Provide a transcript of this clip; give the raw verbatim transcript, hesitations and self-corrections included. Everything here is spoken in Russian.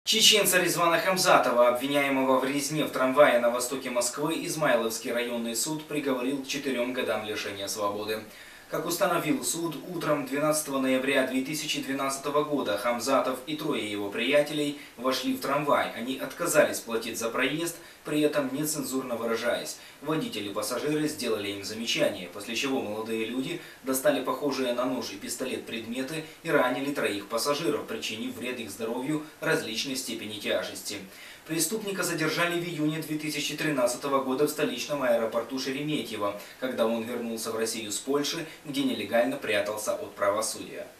Чеченца Резвана Хамзатова, обвиняемого в резне в трамвае на востоке Москвы, Измайловский районный суд приговорил к четырем годам лишения свободы. Как установил суд, утром двенадцатого ноября две тысячи двенадцатого года Хамзатов и трое его приятелей вошли в трамвай. Они отказались платить за проезд, при этом нецензурно выражаясь. Водители и пассажиры сделали им замечание, после чего молодые люди достали похожие на нож и пистолет предметы и ранили троих пассажиров, причинив вред их здоровью различной степени тяжести. Преступника задержали в июне две тысячи тринадцатого года в столичном аэропорту Шереметьево, когда он вернулся в Россию с Польши, где нелегально прятался от правосудия.